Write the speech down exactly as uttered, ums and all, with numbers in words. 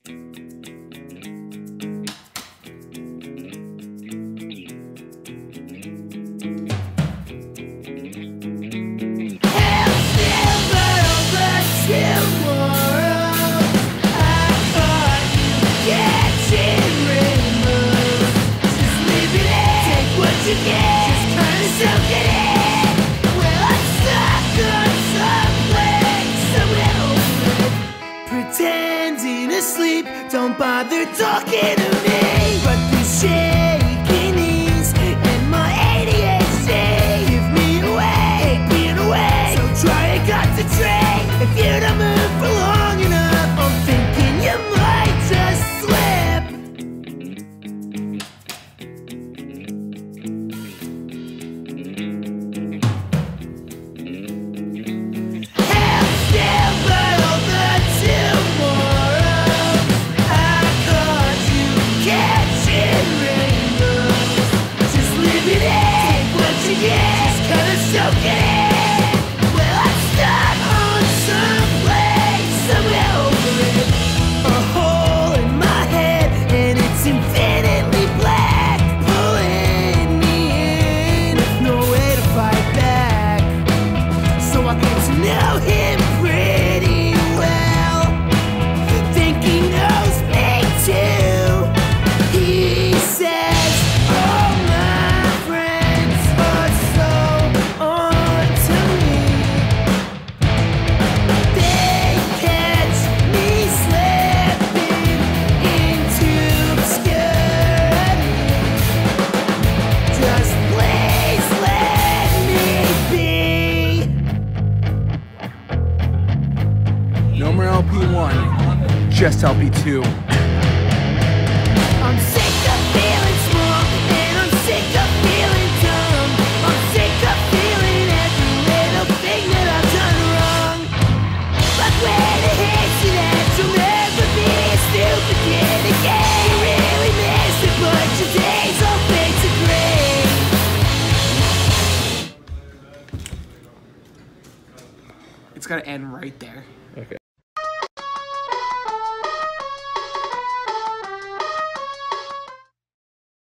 Pretending to sleep, don't bother talking to me. But these shaky knees and my A D H D give me away, being away. So try and concentrate. If you don't move for long enough, I'm thinking you might just slip. Held still by all the tomorrow. I caught you catching rainbows. Just living it, take what you get, just kinda soak it in. Well, I'm stuck on some place somewhere over it. A hole in my head and it's infinitely black, pulling me in with no way to fight back. So I get to know him pretty well, think he knows me too. He says all my friends are so on to me. They catch me slipping into obscurity. Just please let me be. No more L P one, just L P two. I'm sick of feeling small, and I'm sick of feeling dumb. I'm sick of feeling every little thing that I've done wrong. But when it hits you that you'll never be a stupid kid again, you really miss it, but your days all fade to gray. It's gotta end right there. Okay.